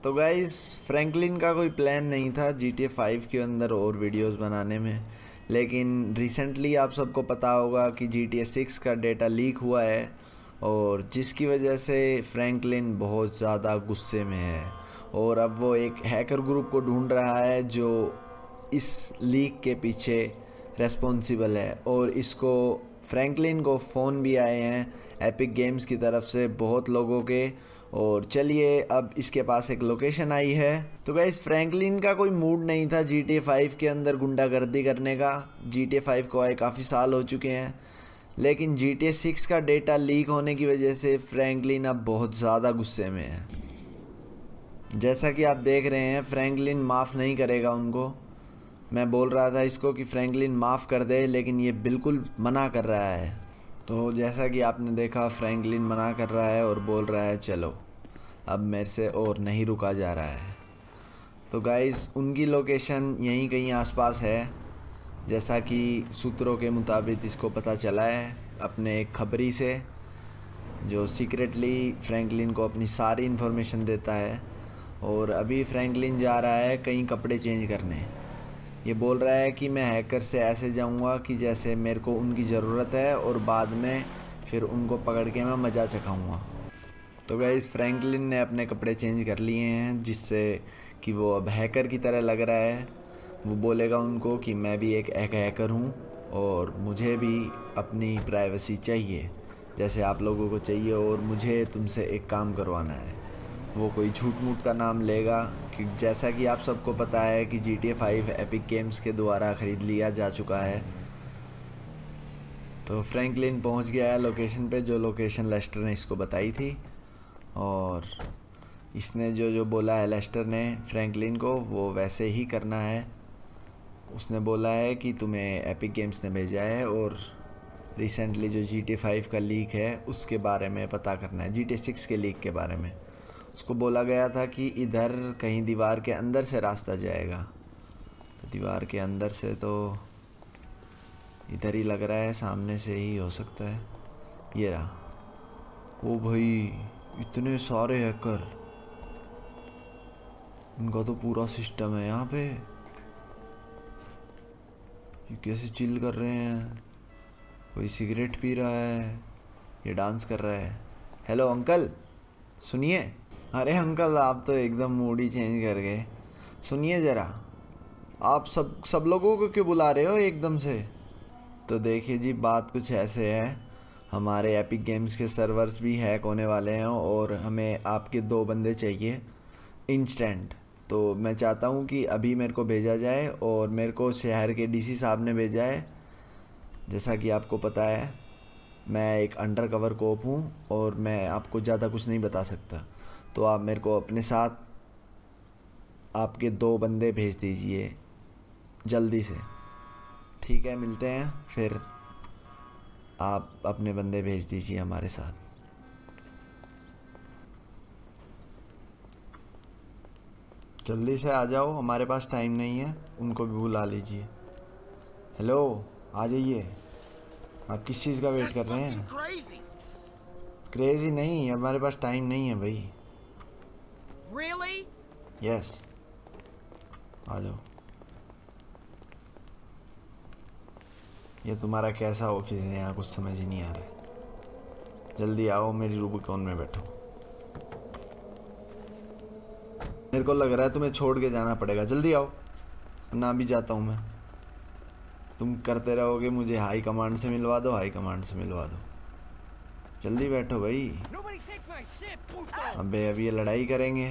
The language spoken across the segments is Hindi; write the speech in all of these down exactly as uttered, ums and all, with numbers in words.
तो गाइस फ्रैंकलिन का कोई प्लान नहीं था जी टी ए फाइव के अंदर और वीडियोस बनाने में, लेकिन रिसेंटली आप सबको पता होगा कि जी टी ए सिक्स का डेटा लीक हुआ है और जिसकी वजह से फ्रैंकलिन बहुत ज़्यादा गुस्से में है और अब वो एक हैकर ग्रुप को ढूंढ रहा है जो इस लीक के पीछे रेस्पॉन्सिबल है। और इसको फ्रैंकलिन को फ़ोन भी आए हैं एपिक गेम्स की तरफ से बहुत लोगों के। और चलिए अब इसके पास एक लोकेशन आई है। तो गाइस फ्रैंकलिन का कोई मूड नहीं था जी टी ए फाइव के अंदर गुंडागर्दी करने का। जी टी ए फाइव को आए काफ़ी साल हो चुके हैं, लेकिन जी टी ए सिक्स का डेटा लीक होने की वजह से फ्रैंकलिन अब बहुत ज़्यादा गुस्से में है। जैसा कि आप देख रहे हैं फ्रैंकलिन माफ़ नहीं करेगा उनको। मैं बोल रहा था इसको कि फ्रैंकलिन माफ़ कर दे, लेकिन ये बिल्कुल मना कर रहा है। तो जैसा कि आपने देखा फ्रैंकलिन मना कर रहा है और बोल रहा है चलो अब मेरे से और नहीं रुका जा रहा है। तो गाइस उनकी लोकेशन यहीं कहीं आसपास है, जैसा कि सूत्रों के मुताबिक इसको पता चला है अपने एक खबरी से जो सीक्रेटली फ्रैंकलिन को अपनी सारी इन्फॉर्मेशन देता है। और अभी फ्रैंकलिन जा रहा है कहीं कपड़े चेंज करने। ये बोल रहा है कि मैं हैकर से ऐसे जाऊंगा कि जैसे मेरे को उनकी ज़रूरत है और बाद में फिर उनको पकड़ के मैं मज़ा चखाऊंगा। तो गाइस फ्रैंकलिन ने अपने कपड़े चेंज कर लिए हैं जिससे कि वो अब हैकर की तरह लग रहा है। वो बोलेगा उनको कि मैं भी एक एक हैकर हूँ और मुझे भी अपनी प्राइवेसी चाहिए जैसे आप लोगों को चाहिए, और मुझे तुमसे एक काम करवाना है। वो कोई झूठ मूठ का नाम लेगा कि जैसा कि आप सबको पता है कि G T A five Epic Games के द्वारा ख़रीद लिया जा चुका है। तो फ्रैंकलिन पहुंच गया है लोकेशन पे, जो लोकेशन लेस्टर ने इसको बताई थी। और इसने जो जो बोला है लेस्टर ने फ्रैंकलिन को वो वैसे ही करना है। उसने बोला है कि तुम्हें एपिक गेम्स ने भेजा है और रिसेंटली जो जी टी ए फाइव का लीक है उसके बारे में पता करना है, जी टी ए सिक्स के लीक के बारे में। उसको बोला गया था कि इधर कहीं दीवार के अंदर से रास्ता जाएगा। तो दीवार के अंदर से तो इधर ही लग रहा है, सामने से ही हो सकता है। ये रहा। ओ भाई इतने सारे हैकर, इनका तो पूरा सिस्टम है यहाँ पे। ये कैसे चिल कर रहे हैं, कोई सिगरेट पी रहा है, ये डांस कर रहा है। हेलो अंकल सुनिए। अरे अंकल आप तो एकदम मूड ही चेंज कर गए। सुनिए ज़रा, आप सब सब लोगों को क्यों बुला रहे हो एकदम से? तो देखिए जी बात कुछ ऐसे है, हमारे एपिक गेम्स के सर्वर्स भी हैक होने वाले हैं और हमें आपके दो बंदे चाहिए इंस्टेंट। तो मैं चाहता हूँ कि अभी मेरे को भेजा जाए, और मेरे को शहर के डी सी साहब ने भेजा है। जैसा कि आपको पता है मैं एक अंडर कवर कोप हूँ और मैं आपको ज़्यादा कुछ नहीं बता सकता। तो आप मेरे को अपने साथ आपके दो बंदे भेज दीजिए जल्दी से। ठीक है मिलते हैं फिर, आप अपने बंदे भेज दीजिए हमारे साथ। जल्दी से आ जाओ, हमारे पास टाइम नहीं है, उनको भी बुला लीजिए। हेलो आ जाइए। आप किस चीज़ का वेट कर रहे हैं? क्रेजी नहीं, हमारे पास टाइम नहीं है भाई। Really? यस आ जाओ। ये तुम्हारा कैसा ऑफिस है, यहाँ कुछ समझ ही नहीं आ रहा है। जल्दी आओ, मेरी रूबिकॉन में बैठो। मेरे को लग रहा है तुम्हें छोड़ के जाना पड़ेगा, जल्दी आओ ना भी जाता हूँ मैं। तुम करते रहोगे मुझे हाई कमांड से मिलवा दो, हाई कमांड से मिलवा दो। जल्दी बैठो भाई। अबे अभी ये लड़ाई करेंगे,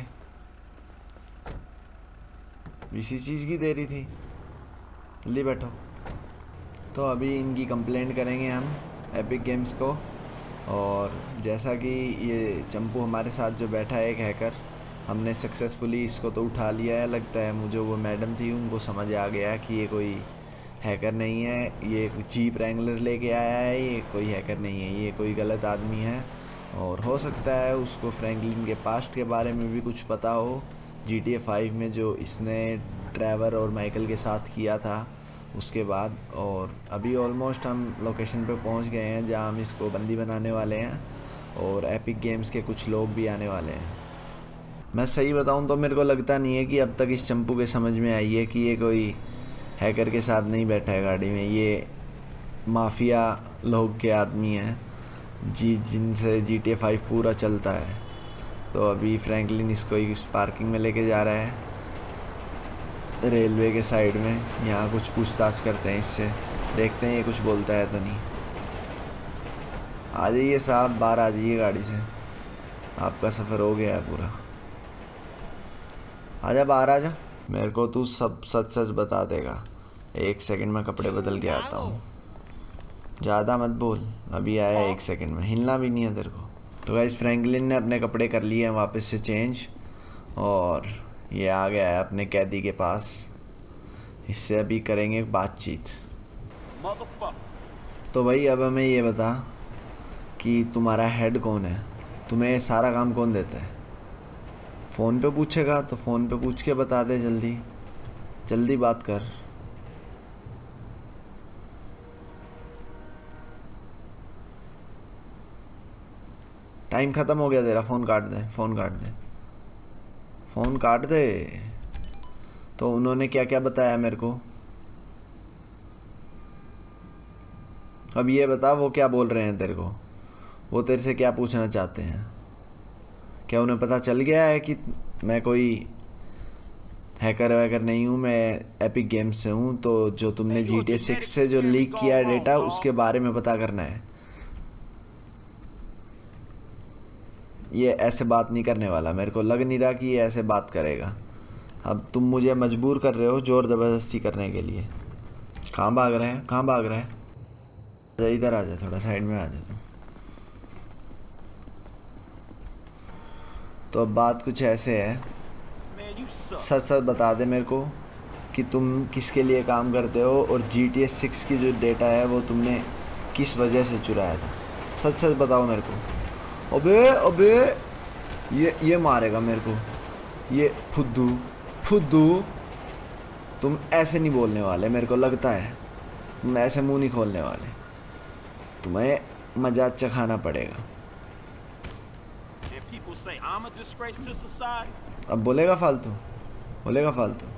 इसी चीज़ की देरी थी। जल्दी बैठो। तो अभी इनकी कंप्लेंट करेंगे हम एपिक गेम्स को। और जैसा कि ये चंपू हमारे साथ जो बैठा है एक हैकर, हमने सक्सेसफुली इसको तो उठा लिया है। लगता है मुझे वो मैडम थी उनको समझ आ गया कि ये कोई हैकर नहीं है, ये जीप रैंगलर लेके आया है, ये कोई हैकर नहीं है, ये कोई गलत आदमी है। और हो सकता है उसको फ्रैंकलिन के पास्ट के बारे में भी कुछ पता हो, जी टी ए फाइव में जो इसने ट्रेवर और माइकल के साथ किया था उसके बाद। और अभी ऑलमोस्ट हम लोकेशन पे पहुंच गए हैं जहां हम इसको बंदी बनाने वाले हैं, और एपिक गेम्स के कुछ लोग भी आने वाले हैं। मैं सही बताऊं तो मेरे को लगता नहीं है कि अब तक इस चंपू के समझ में आई है कि ये कोई हैकर के साथ नहीं बैठा है गाड़ी में, ये माफिया लोग के आदमी हैं जी, जिनसे जी टी ए फाइव पूरा चलता है। तो अभी फ्रैंकलिन इसको इस पार्किंग में लेके जा रहा है रेलवे के साइड में। यहाँ कुछ पूछताछ करते हैं इससे, देखते हैं ये कुछ बोलता है तो नहीं। आ जाइए साहब, बाहर आ जाइए गाड़ी से, आपका सफ़र हो गया है पूरा। आजा बाहर आजा, मेरे को तू सब सच सच बता देगा। एक सेकंड में कपड़े बदल के आता हूँ, ज़्यादा मत बोल। अभी आया एक सेकंड में, हिलना भी नहीं है तेरे को। तो गाइस फ्रैंकलिन ने अपने कपड़े कर लिए हैं वापस से चेंज, और ये आ गया है अपने कैदी के पास। इससे अभी करेंगे बातचीत। तो भाई अब हमें ये बता कि तुम्हारा हेड कौन है, तुम्हें सारा काम कौन देता है? फ़ोन पे पूछेगा तो फ़ोन पे पूछ के बता दे, जल्दी जल्दी बात कर। टाइम ख़त्म हो गया तेरा, फ़ोन काट दे, फ़ोन काट दे, फ़ोन काट दे। तो उन्होंने क्या क्या बताया मेरे को, अब ये बता वो क्या बोल रहे हैं तेरे को, वो तेरे से क्या पूछना चाहते हैं? क्या उन्हें पता चल गया है कि मैं कोई हैकर वैकर नहीं हूँ, मैं एपिक गेम्स से हूँ? तो जो तुमने जी टी ए सिक्स से जो लीक किया है डेटा, उसके बारे में पता करना है। ये ऐसे बात नहीं करने वाला, मेरे को लग नहीं रहा कि ये ऐसे बात करेगा। अब तुम मुझे मजबूर कर रहे हो ज़ोर ज़बरदस्ती करने के लिए। कहाँ भाग रहा है, कहाँ भाग रहा है? इधर आ जा, थोड़ा साइड में आ जा तुम। तो अब बात कुछ ऐसे है, सच सच बता दे मेरे को कि तुम किसके लिए काम करते हो, और जी टी ए सिक्स की जो डेटा है वो तुमने किस वजह से चुराया था। सच सच बताओ मेरे को। अबे अबे ये ये मारेगा मेरे को, ये फुद्दू फुद्दू। तुम ऐसे नहीं बोलने वाले, मेरे को लगता है तुम ऐसे मुंह नहीं खोलने वाले, तुम्हें मजाक चखाना पड़ेगा। अब बोलेगा फालतू, बोलेगा फालतू,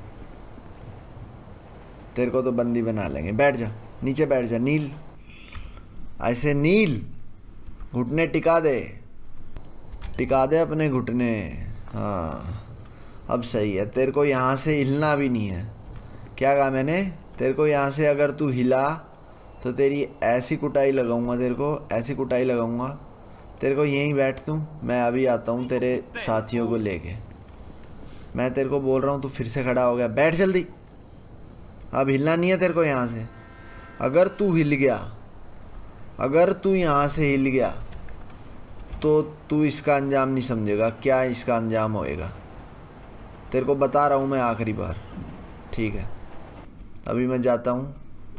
तेरे को तो बंदी बना लेंगे। बैठ जा, नीचे बैठ जा, नील, ऐसे नील, घुटने टिका दे, टिका दे अपने घुटने। हाँ अब सही है, तेरे को यहाँ से हिलना भी नहीं है। क्या कहा मैंने? तेरे को यहाँ से अगर तू हिला तो तेरी ऐसी कुटाई लगाऊंगा, तेरे को ऐसी कुटाई लगाऊंगा। तेरे को यहीं बैठ तू, मैं अभी आता हूँ तेरे साथियों को लेके। मैं तेरे को बोल रहा हूँ, तू फिर से खड़ा हो गया, बैठ जल्दी। अब हिलना नहीं है तेरे को यहाँ से। अगर तू हिल गया, अगर तू यहाँ से हिल गया तो तू इसका अंजाम नहीं समझेगा। क्या इसका अंजाम होएगा तेरे को बता रहा हूँ मैं आखिरी बार, ठीक है? अभी मैं जाता हूँ,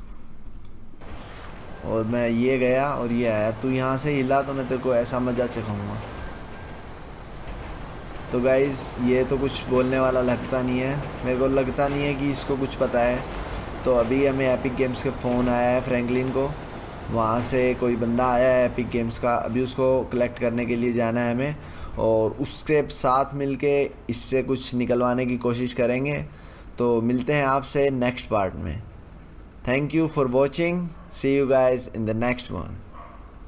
और मैं ये गया और ये आया। तू यहाँ से हिला तो मैं तेरे को ऐसा मजा चखाऊंगा। तो गाइज़ ये तो कुछ बोलने वाला लगता नहीं है, मेरे को लगता नहीं है कि इसको कुछ पता है। तो अभी हमें एपिक गेम्स के फ़ोन आया है फ्रैंकलिन को, वहाँ से कोई बंदा आया है एपिक गेम्स का, अभी उसको कलेक्ट करने के लिए जाना है हमें, और उसके साथ मिलके इससे कुछ निकलवाने की कोशिश करेंगे। तो मिलते हैं आपसे नेक्स्ट पार्ट में। Thank you for watching, see you guys in the next one.